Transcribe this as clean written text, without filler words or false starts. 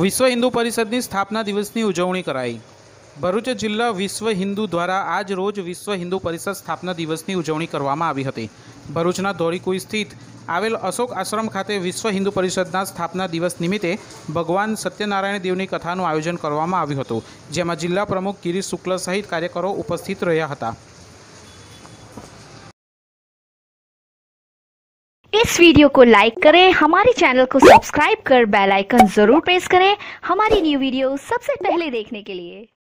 વિશ્વ હિન્દુ પરિષદની સ્થાપના દિવસની ઉજવણી કરાઈ। ભરૂચ જિલ્લા વિશ્વ હિન્દુ દ્વારા આજ રોજ વિશ્વ હિન્દુ પરિષદ સ્થાપના દિવસની ઉજવણી કરવામાં આવી હતી। ભરૂચના ધોળીકુઈ સ્થિત આવેલ અશોક આશ્રમ ખાતે વિશ્વ હિન્દુ પરિષદના સ્થાપના દિવસ નિમિત્તે ભગવાન સત્યનારાયણ દેવની કથાનું આયોજન કરવામાં આવ્યું હતું, જેમાં જિલ્લા પ્રમુખ ગિરીશ શુક્લ સહિત કાર્યકરો ઉપસ્થિત રહ્યા હતા। इस वीडियो को लाइक करें, हमारे चैनल को सब्सक्राइब कर बेल आइकन जरूर प्रेस करें हमारी न्यू वीडियो सबसे पहले देखने के लिए।